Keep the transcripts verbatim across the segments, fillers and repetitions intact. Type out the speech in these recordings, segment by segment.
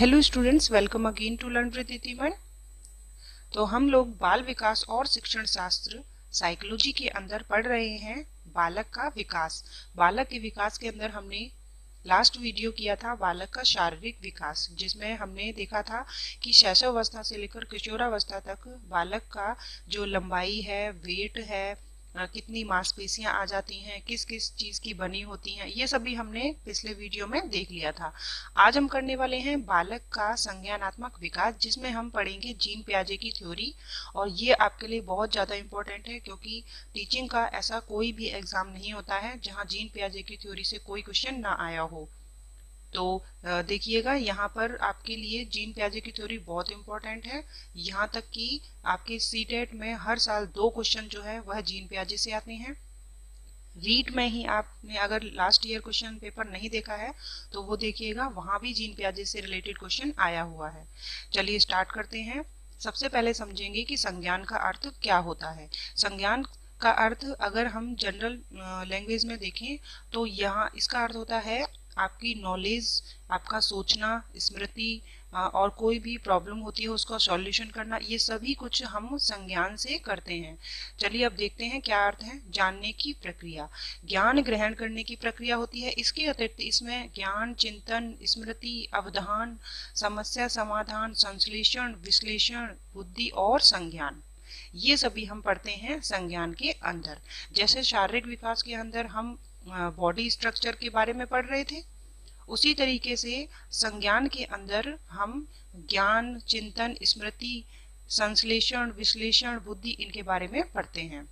Hello students, welcome again to learn with Deeptiman. तो हम लोग बाल विकास और शिक्षण शास्त्र साइकोलॉजी के अंदर पढ़ रहे हैं बालक का विकास। बालक के विकास के अंदर हमने लास्ट वीडियो किया था बालक का शारीरिक विकास, जिसमें हमने देखा था कि शैशवावस्था से लेकर किशोरावस्था तक बालक का जो लंबाई है, वेट है, कितनी मांसपेशियां आ जाती हैं, किस किस चीज की बनी होती हैं, ये सभी हमने पिछले वीडियो में देख लिया था। आज हम करने वाले हैं बालक का संज्ञानात्मक विकास, जिसमें हम पढ़ेंगे जीन पियाजे की थ्योरी। और ये आपके लिए बहुत ज्यादा इम्पोर्टेंट है, क्योंकि टीचिंग का ऐसा कोई भी एग्जाम नहीं होता है जहाँ जीन पियाजे की थ्योरी से कोई क्वेश्चन ना आया हो। तो देखिएगा, यहाँ पर आपके लिए जीन पियाजे की थ्योरी बहुत इंपॉर्टेंट है। यहाँ तक कि आपके सीटेट में हर साल दो क्वेश्चन जो है वह जीन पियाजे से आते हैं। रीट में ही आपने अगर लास्ट ईयर क्वेश्चन पेपर नहीं देखा है तो वो देखिएगा, वहां भी जीन पियाजे से रिलेटेड क्वेश्चन आया हुआ है। चलिए स्टार्ट करते हैं। सबसे पहले समझेंगे कि संज्ञान का अर्थ क्या होता है। संज्ञान का अर्थ अगर हम जनरल लैंग्वेज में देखें तो यहाँ इसका अर्थ होता है आपकी नॉलेज, आपका सोचना, स्मृति, और कोई भी प्रॉब्लम होती है उसका सॉल्यूशन करना, ये सभी कुछ हम संज्ञान से करते हैं। चलिए अब देखते हैं क्या अर्थ है। जानने की प्रक्रिया, ज्ञान ग्रहण करने की प्रक्रिया होती है। इसके अतिरिक्त इसमें ज्ञान, चिंतन, स्मृति, अवधान, समस्या समाधान, संश्लेषण, विश्लेषण, बुद्धि और संज्ञान, ये सभी हम पढ़ते हैं संज्ञान के अंदर। जैसे शारीरिक विकास के अंदर हम बॉडी स्ट्रक्चर के बारे में पढ़ रहे थे, उसी तरीके से संज्ञान के अंदर हम ज्ञान, चिंतन, स्मृति, संश्लेषण, विश्लेषण, बुद्धि, इनके बारे में पढ़ते हैं।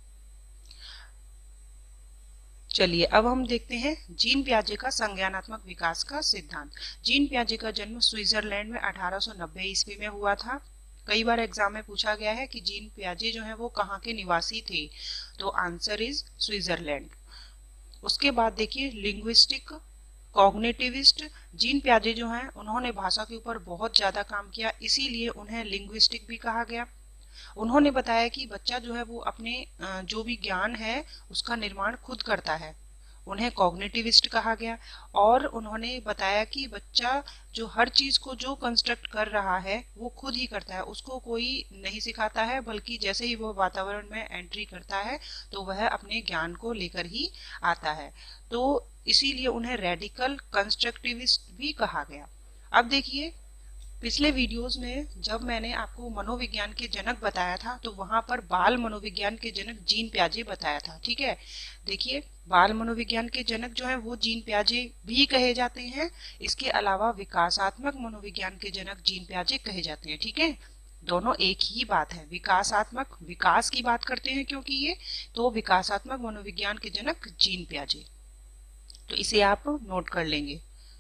चलिए अब हम देखते हैं जीन पियाजे का संज्ञानात्मक विकास का सिद्धांत। जीन पियाजे का जन्म स्विट्जरलैंड में अठारह सौ नब्बे ईस्वी में हुआ था। कई बार एग्जाम में पूछा गया है कि जीन पियाजे जो है वो कहाँ के निवासी थे, तो आंसर इज स्विट्जरलैंड। उसके बाद देखिए लिंग्विस्टिक कॉग्निटिविस्ट। जीन पियाजे जो हैं उन्होंने भाषा के ऊपर बहुत ज्यादा काम किया, इसीलिए उन्हें लिंग्विस्टिक भी कहा गया। उन्होंने बताया कि बच्चा जो है वो अपने जो भी ज्ञान है उसका निर्माण खुद करता है, उन्हें कॉग्निटिविस्ट कहा गया। और उन्होंने बताया कि बच्चा जो हर चीज को जो कंस्ट्रक्ट कर रहा है वो खुद ही करता है, उसको कोई नहीं सिखाता है, बल्कि जैसे ही वो वातावरण में एंट्री करता है तो वह अपने ज्ञान को लेकर ही आता है। तो इसीलिए उन्हें रेडिकल कंस्ट्रक्टिविस्ट भी कहा गया। अब देखिए, पिछले वीडियोस में जब मैंने आपको मनोविज्ञान के जनक बताया था तो वहां पर बाल मनोविज्ञान के जनक जीन पियाजे बताया था। ठीक है, देखिए बाल मनोविज्ञान के जनक जो है वो जीन पियाजे भी कहे जाते हैं। इसके अलावा विकासात्मक मनोविज्ञान के जनक जीन पियाजे कहे जाते हैं। ठीक है, दोनों एक ही बात है। विकासात्मक, विकास की बात करते हैं क्योंकि ये, तो विकासात्मक मनोविज्ञान के जनक जीन पियाजे, तो इसे आप नोट कर लेंगे।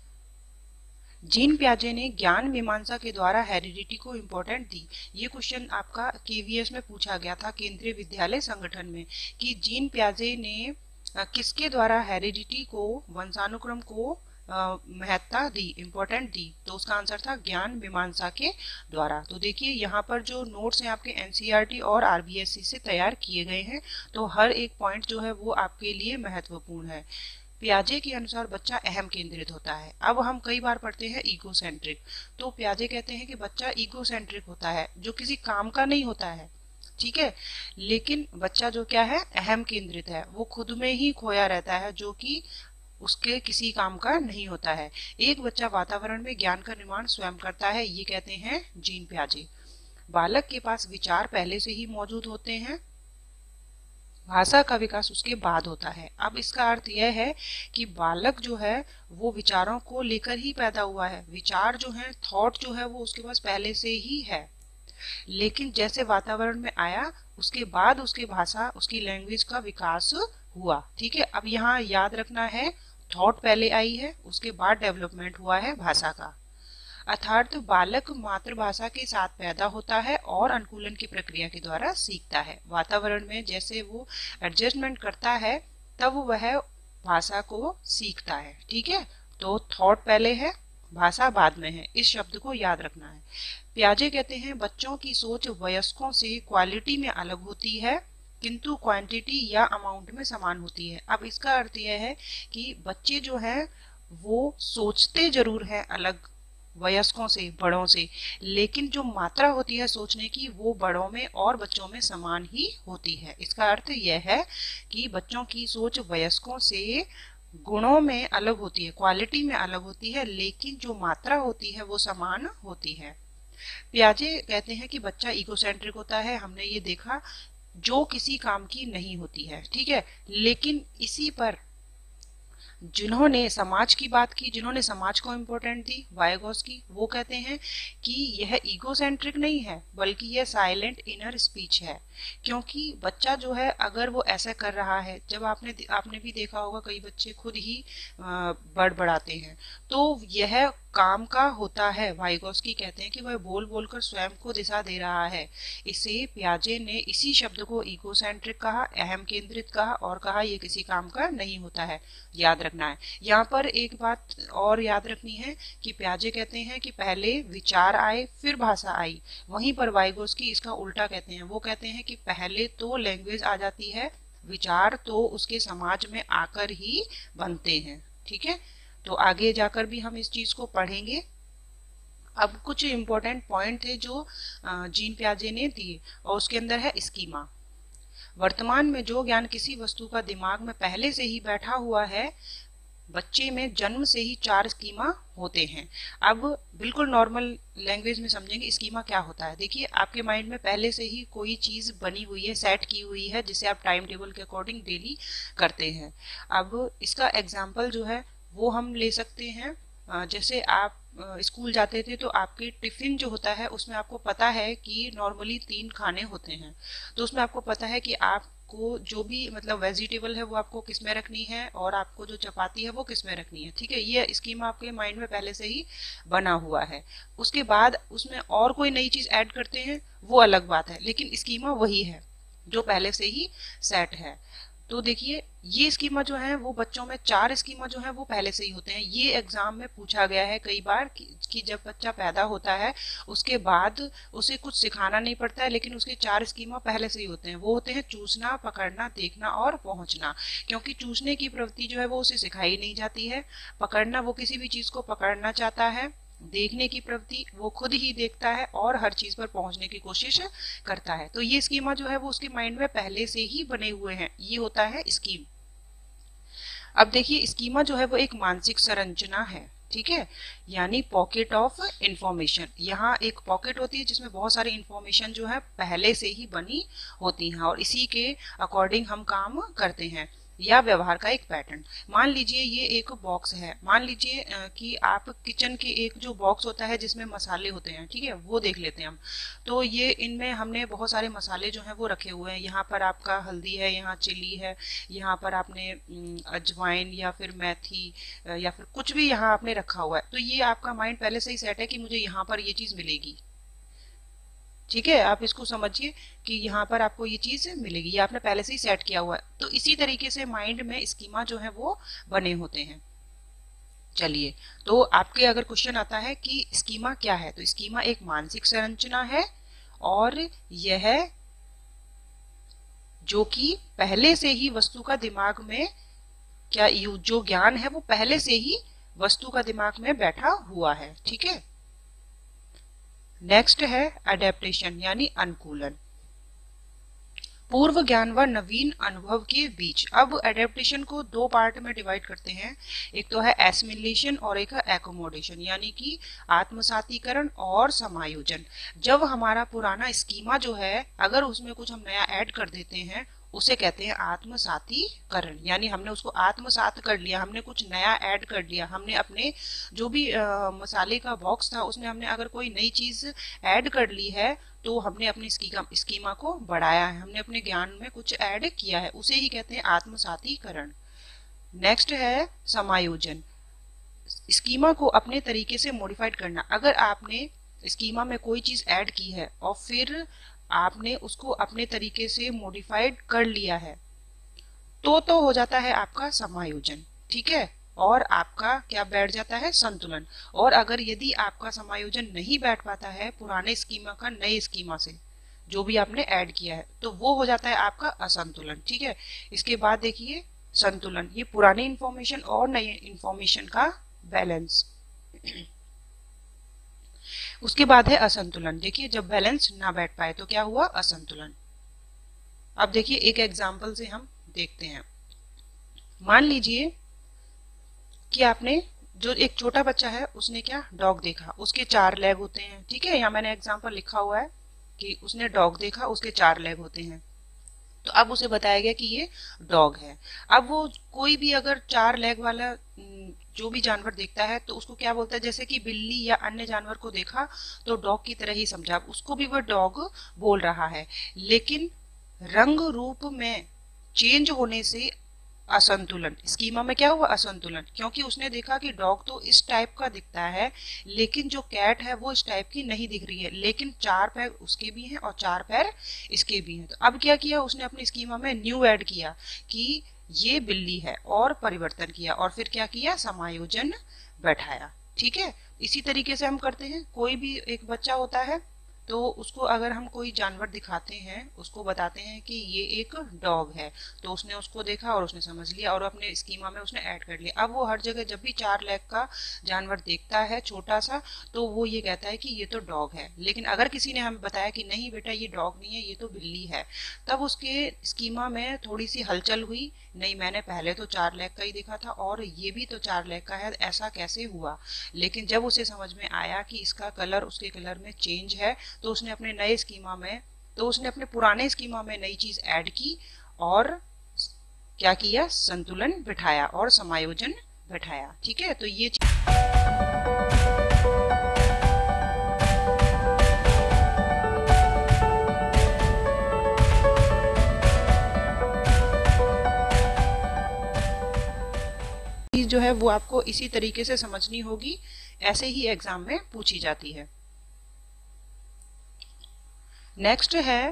जीन पियाजे ने ज्ञान मीमांसा के द्वारा हेरिडिटी को इम्पोर्टेंट दी। ये क्वेश्चन आपका केवीएस में पूछा गया था केंद्रीय विद्यालय संगठन में, कि जीन पियाजे ने किसके द्वारा हेरिडिटी को, वंशानुक्रम को महत्ता दी, इम्पोर्टेंट दी, तो उसका आंसर था ज्ञान मीमांसा के द्वारा। तो देखिए यहाँ पर जो नोट्स हैं आपके एनसीईआरटी और आरबीएससी से तैयार किए गए हैं, तो हर एक पॉइंट जो है वो आपके लिए महत्वपूर्ण है। पियाजे के अनुसार बच्चा अहम केंद्रित होता है। अब हम कई बार पढ़ते हैं ईगोसेंट्रिक, तो पियाजे कहते हैं कि बच्चा ईगोसेंट्रिक होता है, जो किसी काम का नहीं होता है। ठीक है, लेकिन बच्चा जो क्या है, अहम केंद्रित है, वो खुद में ही खोया रहता है, जो कि उसके किसी काम का नहीं होता है। एक बच्चा वातावरण में ज्ञान का निर्माण स्वयं करता है, ये कहते हैं जीन पियाजे। बालक के पास विचार पहले से ही मौजूद होते हैं, भाषा का विकास उसके बाद होता है। अब इसका अर्थ यह है कि बालक जो है वो विचारों को लेकर ही पैदा हुआ है। विचार जो है, थॉट जो है, वो उसके पास पहले से ही है, लेकिन जैसे वातावरण में आया उसके बाद उसकी भाषा, उसकी लैंग्वेज का विकास हुआ। ठीक है, अब यहाँ याद रखना है, थॉट पहले आई है, उसके बाद डेवलपमेंट हुआ है भाषा का। अर्थात बालक मातृभाषा के साथ पैदा होता है और अनुकूलन की प्रक्रिया के द्वारा सीखता है। वातावरण में जैसे वो एडजस्टमेंट करता है तब वह भाषा को सीखता है। ठीक है, तो थॉट पहले है, भाषा बाद में है, इस शब्द को याद रखना है। पियाजे कहते हैं बच्चों की सोच वयस्कों से क्वालिटी में अलग होती है, किंतु क्वांटिटी या अमाउंट में समान होती है। अब इसका अर्थ यह है कि बच्चे जो है वो सोचते जरूर है अलग, वयस्कों से, बड़ों से, लेकिन जो मात्रा होती है सोचने की वो बड़ों में और बच्चों में समान ही होती है। इसका अर्थ यह है कि बच्चों की सोच वयस्कों से गुणों में अलग होती है, क्वालिटी में अलग होती है, लेकिन जो मात्रा होती है वो समान होती है। पियाजे कहते हैं कि बच्चा इगोसेंट्रिक होता है, हमने ये देखा, जो किसी काम की नहीं होती है, ठीक है। लेकिन इसी पर जिन्होंने समाज की बात की, जिन्होंने समाज को इम्पोर्टेंट दी, वाइगोस्की, वो कहते हैं कि यह ईगोसेंट्रिक नहीं है बल्कि यह साइलेंट इनर स्पीच है। क्योंकि बच्चा जो है अगर वो ऐसा कर रहा है, जब आपने आपने भी देखा होगा कई बच्चे खुद ही बड़बड़ाते हैं, तो यह काम का होता है। वाइगोस्की कहते हैं कि वह बोल बोलकर स्वयं को दिशा दे रहा है। इसे पियाजे ने इसी शब्द को ईगोसेंट्रिक कहा, अहम केंद्रित कहा और कहा यह किसी काम का नहीं होता है। याद रखना है। यहाँ पर एक बात और याद रखनी है कि पियाजे कहते हैं कि पहले विचार आए फिर भाषा आई, वहीं पर वाइगोस्की इसका उल्टा कहते हैं। वो कहते हैं कि पहले तो लैंग्वेज आ जाती है, विचार तो उसके समाज में आकर ही बनते हैं, ठीक है। तो आगे जाकर भी हम इस चीज को पढ़ेंगे। अब कुछ इम्पोर्टेंट पॉइंट थे जो जीन पियाजे ने दिए और उसके अंदर है स्कीमा। वर्तमान में जो ज्ञान किसी वस्तु का दिमाग में पहले से ही बैठा हुआ है, बच्चे में जन्म से ही चार स्कीमा होते हैं। अब बिल्कुल नॉर्मल लैंग्वेज में समझेंगे स्कीमा क्या होता है। देखिए, आपके माइंड में पहले से ही कोई चीज बनी हुई है, सेट की हुई है, जिसे आप टाइम टेबल के अकॉर्डिंग डेली करते हैं। अब इसका एग्जाम्पल जो है वो हम ले सकते हैं, जैसे आप स्कूल जाते थे तो आपके टिफिन जो होता है उसमें आपको पता है कि नॉर्मली तीन खाने होते हैं, तो उसमें आपको पता है कि आपको जो भी मतलब वेजिटेबल है वो आपको किस में रखनी है और आपको जो चपाती है वो किस में रखनी है, ठीक है। ये स्कीमा आपके माइंड में पहले से ही बना हुआ है। उसके बाद उसमें और कोई नई चीज ऐड करते हैं वो अलग बात है, लेकिन स्कीमा वही है जो पहले से ही सेट है। तो देखिए, ये स्कीमा जो है वो बच्चों में चार स्कीमा जो है वो पहले से ही होते हैं। ये एग्जाम में पूछा गया है कई बार कि, कि जब बच्चा पैदा होता है उसके बाद उसे कुछ सिखाना नहीं पड़ता है, लेकिन उसके चार स्कीमा पहले से ही होते हैं। वो होते हैं चूसना, पकड़ना, देखना और पहुंचना। क्योंकि चूसने की प्रवृत्ति जो है वो उसे सिखाई नहीं जाती है, पकड़ना वो किसी भी चीज को पकड़ना चाहता है, देखने की प्रवृत्ति वो खुद ही देखता है और हर चीज पर पहुंचने की कोशिश करता है। तो ये स्कीमा जो है वो उसके माइंड में पहले से ही बने हुए हैं, ये होता है स्कीम। अब देखिए, स्कीमा जो है वो एक मानसिक संरचना है, ठीक है, यानी पॉकेट ऑफ इंफॉर्मेशन। यहाँ एक पॉकेट होती है जिसमें बहुत सारी इंफॉर्मेशन जो है पहले से ही बनी होती है और इसी के अकॉर्डिंग हम काम करते हैं, या व्यवहार का एक पैटर्न। मान लीजिए ये एक बॉक्स है, मान लीजिए कि आप किचन के एक जो बॉक्स होता है जिसमें मसाले होते हैं, ठीक है, वो देख लेते हैं हम। तो ये इनमें हमने बहुत सारे मसाले जो हैं वो रखे हुए हैं। यहाँ पर आपका हल्दी है, यहाँ चिली है, यहाँ पर आपने अजवाइन या फिर मेथी या फिर कुछ भी यहाँ आपने रखा हुआ है। तो ये आपका माइंड पहले से ही सेट है कि मुझे यहाँ पर ये चीज मिलेगी, ठीक है। आप इसको समझिए कि यहाँ पर आपको ये चीज मिलेगी, ये आपने पहले से ही सेट किया हुआ है। तो इसी तरीके से माइंड में स्कीमा जो है वो बने होते हैं। चलिए, तो आपके अगर क्वेश्चन आता है कि स्कीमा क्या है, तो स्कीमा एक मानसिक संरचना है और यह जो कि पहले से ही वस्तु का दिमाग में क्या जो ज्ञान है वो पहले से ही वस्तु का दिमाग में बैठा हुआ है, ठीक है। नेक्स्ट है अडेप्टेशन यानी अनुकूलन, पूर्व ज्ञान व नवीन अनुभव के बीच। अब एडेप्टेशन को दो पार्ट में डिवाइड करते हैं, एक तो है एसिमिलेशन और एक है एकोमोडेशन, यानी कि आत्मसातीकरण और समायोजन। जब हमारा पुराना स्कीमा जो है अगर उसमें कुछ हम नया ऐड कर देते हैं उसे कहते हैं आत्मसातीकरण, यानी हमने उसको आत्मसात कर लिया, हमने कुछ नया ऐड कर लिया। हमने अपने जो भी आ, मसाले का बॉक्स था उसमें हमने अगर कोई नई चीज ऐड कर ली है तो हमने अपनी स्कीमा स्कीमा को बढ़ाया है, हमने अपने ज्ञान में कुछ ऐड किया है, उसे ही कहते हैं आत्मसातीकरण। नेक्स्ट है समायोजन, स्कीमा को अपने तरीके से मॉडिफाइड करना। अगर आपने स्कीमा में कोई चीज ऐड की है और फिर आपने उसको अपने तरीके से मॉडिफाइड कर लिया है तो तो हो जाता है आपका समायोजन, ठीक है, और आपका क्या बैठ जाता है, संतुलन। और अगर यदि आपका समायोजन नहीं बैठ पाता है पुराने स्कीमा का नए स्कीमा से जो भी आपने ऐड किया है, तो वो हो जाता है आपका असंतुलन, ठीक है। इसके बाद देखिए संतुलन, ये पुरानी इंफॉर्मेशन और नई इंफॉर्मेशन का बैलेंस। उसके बाद है असंतुलन। देखिए जब बैलेंस ना बैठ पाए तो क्या हुआ, असंतुलन। अब देखिए एक एग्जाम्पल से हम देखते हैं। मान लीजिए कि आपने, जो एक छोटा बच्चा है उसने क्या, डॉग देखा, उसके चार लेग होते हैं, ठीक है, यहाँ मैंने एग्जाम्पल लिखा हुआ है कि उसने डॉग देखा, उसके चार लेग होते हैं। तो अब उसे बताया गया कि ये डॉग है। अब वो कोई भी अगर चार लेग वाला जो भी जानवर देखता है तो उसको क्या बोलता है, जैसे कि बिल्ली या अन्य जानवर को देखा तो डॉग की तरह ही समझा, उसको भी वह डॉग बोल रहा है। लेकिन रंग रूप में चेंज होने से असंतुलन, स्कीमा में क्या हुआ, असंतुलन, क्योंकि उसने देखा कि डॉग तो इस टाइप का दिखता है लेकिन जो कैट है वो इस टाइप की नहीं दिख रही है, लेकिन चार पैर उसके भी हैं और चार पैर इसके भी हैं। तो अब क्या किया उसने, अपनी स्कीमा में न्यू ऐड किया कि ये बिल्ली है और परिवर्तन किया, और फिर क्या किया, समायोजन बैठाया। ठीक है, इसी तरीके से हम करते हैं। कोई भी एक बच्चा होता है तो उसको अगर हम कोई जानवर दिखाते हैं, उसको बताते हैं कि ये एक डॉग है, तो उसने उसको देखा और उसने समझ लिया और अपने स्कीमा में उसने ऐड कर लिया। अब वो हर जगह जब भी चार लेग का जानवर देखता है छोटा सा, तो वो ये कहता है कि ये तो डॉग है। लेकिन अगर किसी ने हमें बताया कि नहीं बेटा ये डॉग नहीं है, ये तो बिल्ली है, तब उसके स्कीमा में थोड़ी सी हलचल हुई, नहीं मैंने पहले तो चार लेग का ही देखा था और ये भी तो चार लेग का है, ऐसा कैसे हुआ। लेकिन जब उसे समझ में आया कि इसका कलर उसके कलर में चेंज है, तो उसने अपने नए स्कीमा में, तो उसने अपने पुराने स्कीमा में नई चीज ऐड की और क्या किया, संतुलन बिठाया और समायोजन बिठाया। ठीक है, तो ये चीज जो है वो आपको इसी तरीके से समझनी होगी, ऐसे ही एग्जाम में पूछी जाती है। नेक्स्ट है,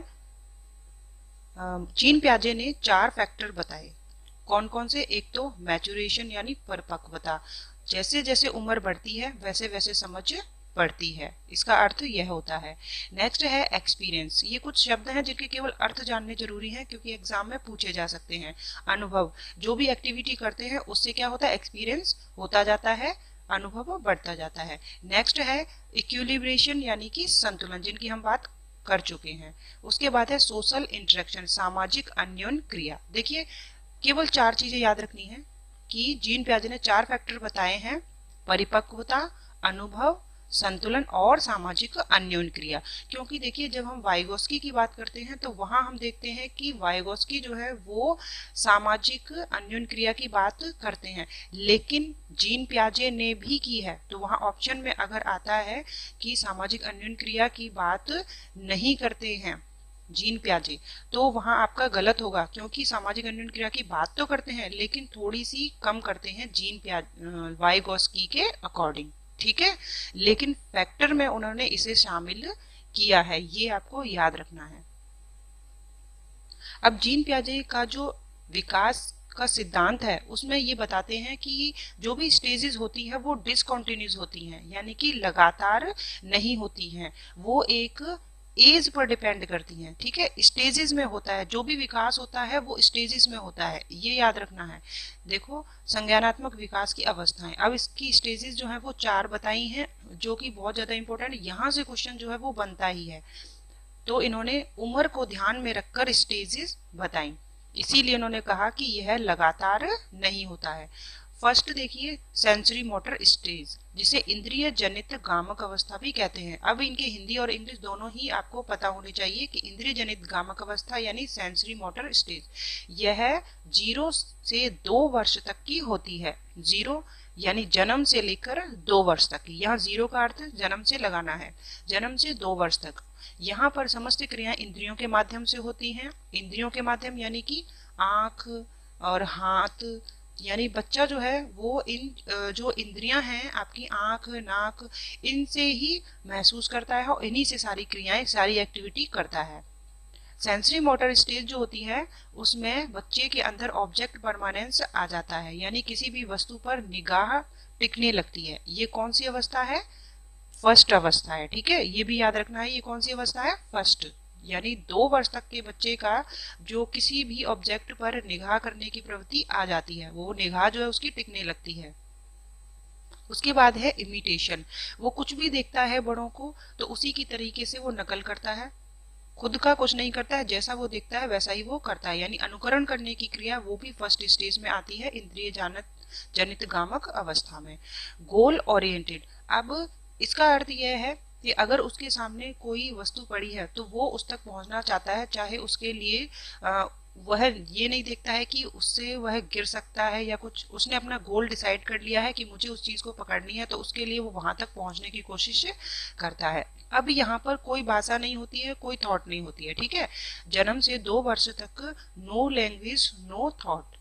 जीन पियाजे ने चार फैक्टर बताए। कौन कौन से, एक तो मैचुरेशन यानी परिपक्वता, जैसे जैसे उम्र बढ़ती है वैसे वैसे समझ बढ़ती है, इसका अर्थ यह होता है। नेक्स्ट है एक्सपीरियंस, ये कुछ शब्द हैं जिनके केवल अर्थ जानने जरूरी है क्योंकि एग्जाम में पूछे जा सकते हैं। अनुभव, जो भी एक्टिविटी करते हैं उससे क्या होता है, एक्सपीरियंस होता जाता है, अनुभव बढ़ता जाता है। नेक्स्ट है इक्विलिब्रेशन यानी कि संतुलन, जिनकी हम बात कर चुके हैं। उसके बाद है सोशल इंटरेक्शन, सामाजिक अन्योन क्रिया। देखिए केवल चार चीजें याद रखनी है कि जीन पियाजे ने चार फैक्टर बताए हैं, परिपक्वता, अनुभव, संतुलन और सामाजिक अन्योन क्रिया। क्योंकि देखिए जब हम वाइगोस्की की बात करते हैं तो वहां हम देखते हैं कि वाइगोस्की जो है वो सामाजिक अन्योन क्रिया की बात करते हैं, लेकिन जीन पियाजे ने भी की है। तो वहां ऑप्शन में अगर आता है कि सामाजिक अन्योन क्रिया की बात नहीं करते हैं जीन पियाजे, तो वहां आपका गलत होगा, क्योंकि सामाजिक अन्योन क्रिया की बात तो करते हैं लेकिन थोड़ी सी कम करते हैं जीन पियाजे वाइगोस्की के अकॉर्डिंग। ठीक है, लेकिन फैक्टर में उन्होंने इसे शामिल किया है, ये आपको याद रखना है। अब जीन पियाजे का जो विकास का सिद्धांत है उसमें ये बताते हैं कि जो भी स्टेजेस होती है वो डिसकंटिन्यूअस होती हैं, यानी कि लगातार नहीं होती हैं, वो एक एज पर डिपेंड करती हैं। ठीक है, स्टेजेस में होता है, जो भी विकास होता है वो स्टेजेस में होता है, ये याद रखना है। देखो संज्ञानात्मक विकास की अवस्थाएं, अब इसकी स्टेजेस जो है वो चार बताई हैं, जो कि बहुत ज्यादा इंपॉर्टेंट, यहाँ से क्वेश्चन जो है वो बनता ही है। तो इन्होंने उम्र को ध्यान में रखकर स्टेजेस बताई, इसीलिए उन्होंने कहा कि यह लगातार नहीं होता है। फर्स्ट देखिए सेंसरी मोटर स्टेज, जिसे इंद्रिय जनित गामक अवस्था भी कहते हैं। अब इनके हिंदी और इंग्लिश दोनों ही आपको पता होनी चाहिए कि इंद्रिय जनित गामक अवस्था यानी सेंसरी मोटर स्टेज, यह जीरो से दो वर्ष तक की होती है। जीरो यानी जन्म से लेकर दो वर्ष तक की, यहाँ जीरो का अर्थ जन्म से लगाना है, जन्म से दो वर्ष तक। यहाँ पर समस्त क्रियाएं इंद्रियों के माध्यम से होती हैं। इंद्रियों के माध्यम यानी कि आंख और हाथ, यानी बच्चा जो है वो इन जो इंद्रियां हैं आपकी आंख, नाक, इनसे ही महसूस करता है और इन्हीं से सारी क्रियाएं, सारी एक्टिविटी करता है। सेंसरी मोटर स्टेज जो होती है उसमें बच्चे के अंदर ऑब्जेक्ट परमानेंस आ जाता है, यानी किसी भी वस्तु पर निगाह टिकने लगती है। ये कौन सी अवस्था है, फर्स्ट अवस्था है। ठीक है, ये भी याद रखना है, ये कौन सी अवस्था है, फर्स्ट, यानी दो वर्ष तक के बच्चे का जो किसी भी ऑब्जेक्ट पर निगाह करने की प्रवृत्ति आ जाती है, वो निगाह जो है उसकी टिकने लगती है। उसके बाद है इमिटेशन। वो कुछ भी देखता है बड़ों को तो उसी की तरीके से वो नकल करता है, खुद का कुछ नहीं करता है, जैसा वो देखता है वैसा ही वो करता है, यानी अनुकरण करने की क्रिया वो भी फर्स्ट स्टेज में आती है इंद्रिय जानत जनित गामक अवस्था में। गोल ओरिएंटेड, अब इसका अर्थ यह है कि अगर उसके सामने कोई वस्तु पड़ी है तो वो उस तक पहुंचना चाहता है, चाहे उसके लिए आ, वह ये नहीं देखता है कि उससे वह गिर सकता है या कुछ, उसने अपना गोल डिसाइड कर लिया है कि मुझे उस चीज को पकड़नी है तो उसके लिए वो वहां तक पहुंचने की कोशिश करता है। अब यहाँ पर कोई भाषा नहीं होती है, कोई थॉट नहीं होती है, ठीक है। जन्म से दो वर्ष तक नो लैंग्वेज नो थॉट।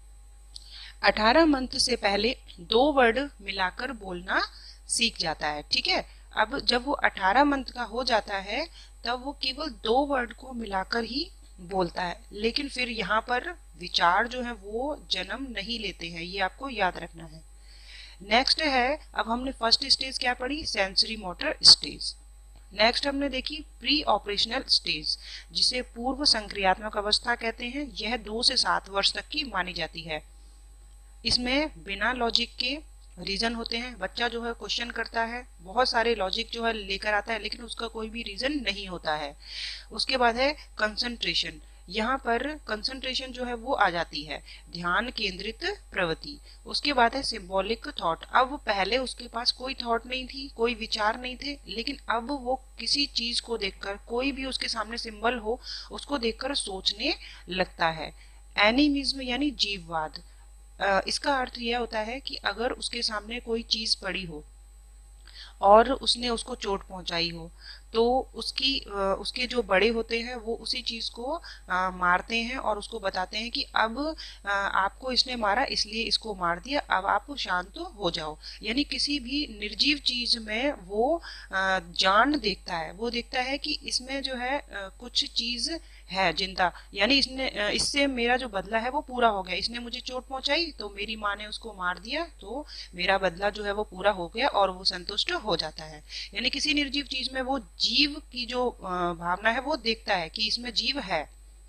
अठारह मंथ से पहले दो वर्ड मिलाकर बोलना सीख जाता है, ठीक है। अब जब वो अठारह मंथ का हो जाता है तब वो केवल दो वर्ड को मिलाकर ही बोलता है, लेकिन फिर यहाँ पर विचार जो है वो जन्म नहीं लेते हैं, ये आपको याद रखना है। नेक्स्ट है, अब हमने फर्स्ट स्टेज क्या पढ़ी, सेंसरी मोटर स्टेज। नेक्स्ट हमने देखी प्री ऑपरेशनल स्टेज, जिसे पूर्व संक्रियात्मक अवस्था कहते हैं। यह दो से सात वर्ष तक की मानी जाती है। इसमें बिना लॉजिक के रीजन होते हैं, बच्चा जो है क्वेश्चन करता है, बहुत सारे लॉजिक जो है लेकर आता है लेकिन उसका कोई भी रीजन नहीं होता है। उसके बाद है कंसंट्रेशन, यहाँ पर कंसंट्रेशन जो है वो आ जाती है, ध्यान केंद्रित प्रवृत्ति। उसके बाद है सिंबॉलिक थॉट, अब पहले उसके पास कोई थॉट नहीं थी, कोई विचार नहीं थे, लेकिन अब वो किसी चीज को देखकर, कोई भी उसके सामने सिंबल हो उसको देखकर सोचने लगता है। एनिमिज्म यानी जीववाद, इसका अर्थ यह होता है कि अगर उसके सामने कोई चीज पड़ी हो और उसने उसको चोट पहुंचाई हो तो उसकी उसके जो बड़े होते हैं वो उसी चीज को आ, मारते हैं और उसको बताते हैं कि अब आ, आपको इसने मारा इसलिए इसको मार दिया, अब आप शांत हो जाओ। यानी किसी भी निर्जीव चीज में वो आ, जान देखता है, वो देखता है कि इसमें जो है आ, कुछ चीज है जिंदा, यानी इसने इससे मेरा जो बदला है वो पूरा हो गया, इसने मुझे चोट पहुंचाई तो मेरी माँ ने उसको मार दिया तो मेरा बदला जो है वो पूरा हो गया और वो संतुष्ट हो जाता है। यानी किसी निर्जीव चीज में वो जीव की जो भावना है वो देखता है कि इसमें जीव है।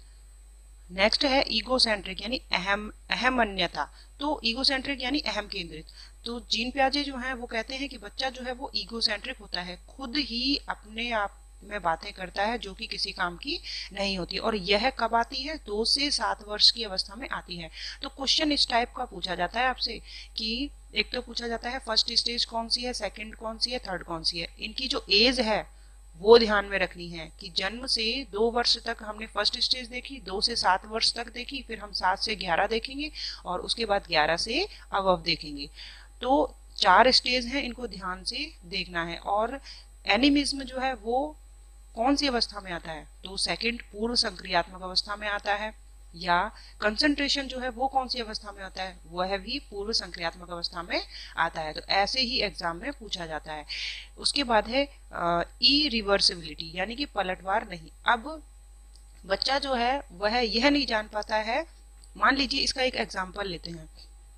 नेक्स्ट है ईगोसेंट्रिक यानी अहम अहमन्यता, तो ईगोसेंट्रिक यानी अहम केंद्रित। तो जीन पियाजे जो है वो कहते हैं कि बच्चा जो है वो ईगोसेंट्रिक होता है, खुद ही अपने आप में बातें करता है जो कि किसी काम की नहीं होती, और यह कब आती है, दो से सात वर्ष की अवस्था में आती है। तो क्वेश्चन इस टाइप का पूछा जाता है आपसे कि एक तो पूछा जाता है फर्स्ट स्टेज कौन सी है, सेकंड कौन सी है, थर्ड कौन सी है। इनकी जो एज है वो ध्यान में रखनी है कि जन्म से दो वर्ष तक हमने फर्स्ट स्टेज देखी, दो से सात वर्ष तक देखी, फिर हम सात से ग्यारह देखेंगे और उसके बाद ग्यारह से अबव देखेंगे। तो चार स्टेज हैं, इनको ध्यान से देखना है। और एनिमिज्म जो है वो कौन सी अवस्था में आता है, तो सेकंड पूर्व संक्रियात्मक अवस्था में आता है। या कंसंट्रेशन जो है वो कौन सी अवस्था में आता है, वह भी पूर्व संक्रियात्मक अवस्था में आता है। तो ऐसे ही एग्जाम में पूछा जाता है। उसके बाद है ई रिवर्सिबिलिटी यानी कि पलटवार नहीं। अब बच्चा जो है वह यह नहीं जान पाता है, मान लीजिए इसका एक एग्जाम्पल लेते हैं।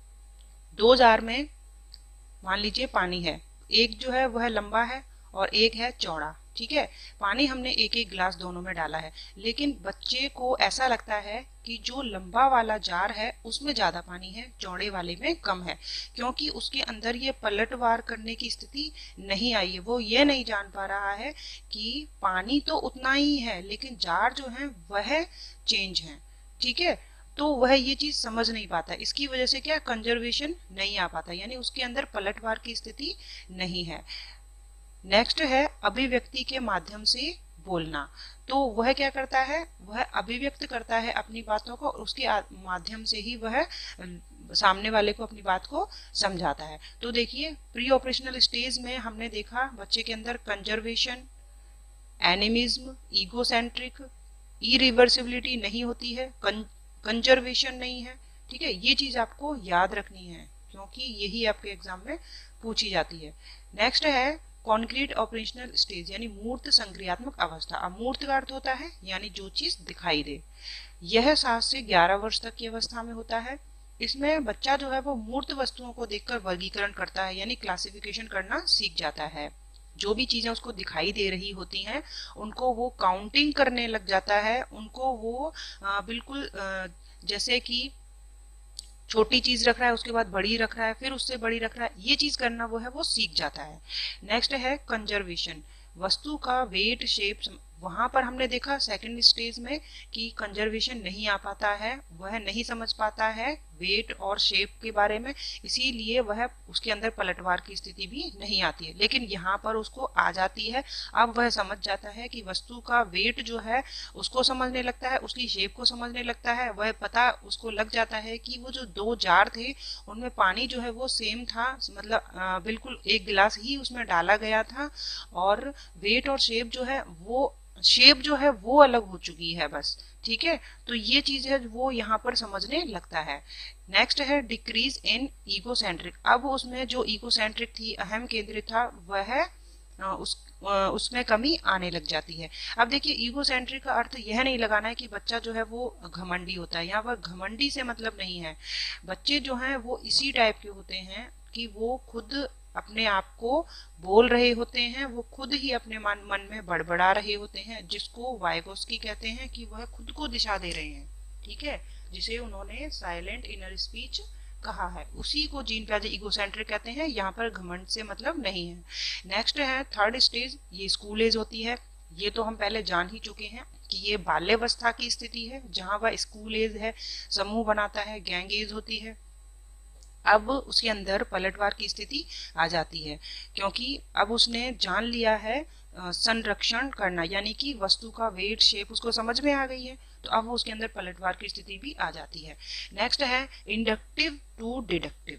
दो जार में मान लीजिए पानी है, एक जो है वह लंबा है और एक है चौड़ा, ठीक है। पानी हमने एक एक गिलास दोनों में डाला है, लेकिन बच्चे को ऐसा लगता है कि जो लंबा वाला जार है उसमें ज्यादा पानी है, चौड़े वाले में कम है, क्योंकि उसके अंदर ये पलटवार करने की स्थिति नहीं आई है। वो ये नहीं जान पा रहा है कि पानी तो उतना ही है लेकिन जार जो है वह चेंज है, ठीक है। तो वह ये चीज समझ नहीं पाता, इसकी वजह से क्या कंजर्वेशन नहीं आ पाता, यानी उसके अंदर पलटवार की स्थिति नहीं है। नेक्स्ट है अभिव्यक्ति के माध्यम से बोलना, तो वह क्या करता है, वह अभिव्यक्त करता है अपनी बातों को और उसके माध्यम से ही वह सामने वाले को अपनी बात को समझाता है। तो देखिए प्री ऑपरेशनल स्टेज में हमने देखा बच्चे के अंदर कंजर्वेशन, एनिमिज्म, ईगोसेंट्रिक, इरिवर्सिबिलिटी नहीं होती है, कंजर्वेशन नहीं है, ठीक है। ये चीज आपको याद रखनी है क्योंकि यही आपके एग्जाम में पूछी जाती है। नेक्स्ट है कॉन्क्रीट ऑपरेशनल स्टेज यानी मूर्त संक्रियात्मक अवस्था। अमूर्त का अर्थ होता है यानी जो चीज दिखाई दे। यह सात से ग्यारह वर्ष तक की अवस्था में होता है। इसमें बच्चा जो है वो मूर्त वस्तुओं को देखकर वर्गीकरण करता है यानी क्लासिफिकेशन करना सीख जाता है। जो भी चीजें उसको दिखाई दे रही होती हैं उनको वो काउंटिंग करने लग जाता है, उनको वो आ, बिल्कुल आ, जैसे कि छोटी चीज रख रहा है, उसके बाद बड़ी रख रहा है, फिर उससे बड़ी रख रहा है, ये चीज करना वो है वो सीख जाता है। नेक्स्ट है कंजर्वेशन, वस्तु का वेट शेप, वहां पर हमने देखा सेकंड स्टेज में कि कंजर्वेशन नहीं आ पाता है, वह नहीं समझ पाता है वेट और शेप के बारे में, इसीलिए वह उसके अंदर पलटवार की स्थिति भी नहीं आती है। लेकिन यहाँ पर उसको आ जाती है। अब वह समझ जाता है कि वस्तु का वेट जो है उसको समझने लगता है, उसकी शेप को समझने लगता है, वह पता उसको लग जाता है कि वो जो दो जार थे उनमें पानी जो है वो सेम था, मतलब बिल्कुल एक गिलास ही उसमें डाला गया था, और वेट और शेप जो है वो शेप जो है वो अलग हो चुकी है बस। ठीक है, तो ये चीज है वो यहाँ पर समझने लगता है। नेक्स्ट है डिक्रीज इन ईगोसेंट्रिक, अब उसमें जो ईगोसेंट्रिक थी, अहम केंद्रित था, वह उस उसमें कमी आने लग जाती है। अब देखिए ईगोसेंट्रिक का अर्थ यह नहीं लगाना है कि बच्चा जो है वो घमंडी होता है, यहाँ पर घमंडी से मतलब नहीं है। बच्चे जो हैं वो इसी टाइप के होते हैं कि वो खुद अपने आप को बोल रहे होते हैं, वो खुद ही अपने मन मन में बड़बड़ा रहे होते हैं, जिसको वाइगोस्की कहते हैं कि वह खुद को दिशा दे रहे हैं। ठीक है, जिसे उन्होंने साइलेंट इनर स्पीच कहा है, उसी को जीन पियाजे इगोसेंट्रिक कहते हैं, यहाँ पर घमंड से मतलब नहीं है। नेक्स्ट है थर्ड स्टेज, ये स्कूल एज होती है। ये तो हम पहले जान ही चुके हैं कि ये बाल्यावस्था की स्थिति है, जहां वह स्कूल एज है, समूह बनाता है, गैंग एज होती है। अब उसके अंदर पलटवार की स्थिति आ जाती है, क्योंकि अब उसने जान लिया है संरक्षण करना, यानी कि वस्तु का वेट शेप उसको समझ में आ गई है, तो अब उसके अंदर पलटवार की स्थिति भी आ जाती है। नेक्स्ट है इंडक्टिव टू डिडक्टिव,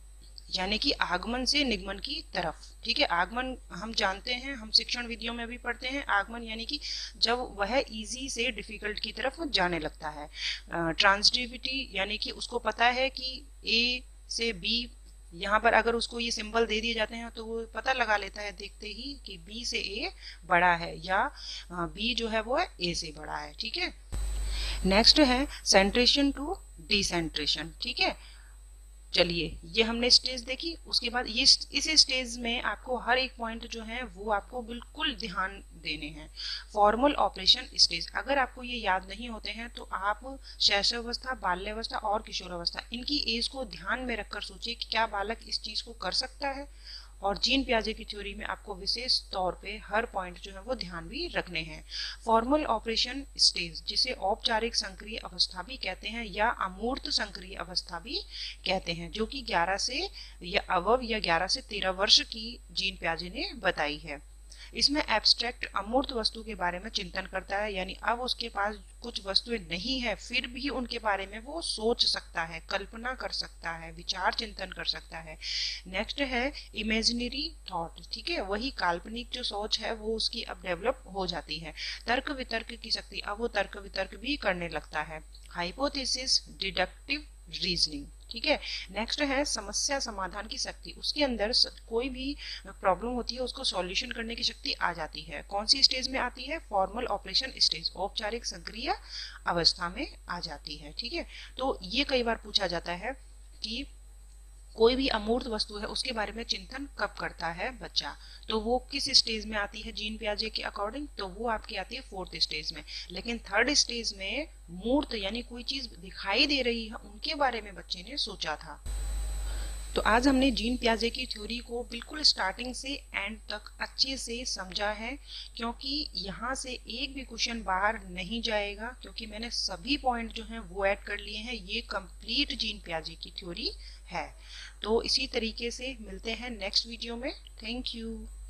यानी कि आगमन से निगमन की तरफ। ठीक है, आगमन हम जानते हैं, हम शिक्षण विधियों में भी पढ़ते हैं, आगमन यानी कि जब वह इजी से डिफिकल्ट की तरफ जाने लगता है। ट्रांजिटिविटी यानी कि उसको पता है कि ए से बी, यहाँ पर अगर उसको ये सिंबल दे दिए जाते हैं तो वो पता लगा लेता है देखते ही कि बी से ए बड़ा है, या बी जो है वो ए से बड़ा है। ठीक है, नेक्स्ट है सेंट्रेशन टू डिसेंट्रेशन। ठीक है, चलिए ये हमने स्टेज देखी, उसके बाद ये इस स्टेज में आपको हर एक पॉइंट जो है वो आपको बिल्कुल ध्यान देने हैं। फॉर्मल ऑपरेशन स्टेज, अगर आपको ये याद नहीं होते हैं तो आप शैशवावस्था, बाल्यावस्था और किशोरावस्था, इनकी एज को ध्यान में रखकर सोचिए कि क्या बालक इस चीज को कर सकता है। और जीन पियाजे की थ्योरी में आपको विशेष तौर पे हर पॉइंट जो है वो ध्यान भी रखने हैं। फॉर्मल ऑपरेशन स्टेज, जिसे औपचारिक संक्रिय अवस्था भी कहते हैं या अमूर्त संक्रिय अवस्था भी कहते हैं, जो कि ग्यारह से या अवव या ग्यारह से तेरह वर्ष की जीन पियाजे ने बताई है। इसमें एब्स्ट्रैक्ट अमूर्त वस्तु के बारे में चिंतन करता है, यानी अब उसके पास कुछ वस्तुएं नहीं है फिर भी उनके बारे में वो सोच सकता है, कल्पना कर सकता है, विचार चिंतन कर सकता है। नेक्स्ट है इमेजिनरी थॉट। ठीक है, वही काल्पनिक जो सोच है वो उसकी अब डेवलप हो जाती है। तर्क वितर्क की शक्ति, अब वो तर्क वितर्क भी करने लगता है। Hypothesis, deductive reasoning. ठीक है, नेक्स्ट है समस्या समाधान की शक्ति, उसके अंदर कोई भी प्रॉब्लम होती है उसको सॉल्यूशन करने की शक्ति आ जाती है। कौन सी स्टेज में आती है? फॉर्मल ऑपरेशन स्टेज, औपचारिक सक्रिय अवस्था में आ जाती है। ठीक है, तो ये कई बार पूछा जाता है कि कोई भी अमूर्त वस्तु है उसके बारे में चिंतन कब करता है बच्चा, तो वो किस स्टेज में आती है जीन पियाजे के अकॉर्डिंग, तो वो आपकी आती है फोर्थ स्टेज में। लेकिन थर्ड स्टेज में मूर्त यानी कोई चीज दिखाई दे रही है उनके बारे में बच्चे ने सोचा था। तो आज हमने जीन पियाजे की थ्योरी को बिल्कुल स्टार्टिंग से एंड तक अच्छे से समझा है, क्योंकि यहाँ से एक भी क्वेश्चन बाहर नहीं जाएगा, क्योंकि मैंने सभी पॉइंट जो हैं वो ऐड कर लिए हैं। ये कंप्लीट जीन पियाजे की थ्योरी है। तो इसी तरीके से मिलते हैं नेक्स्ट वीडियो में। Thank you.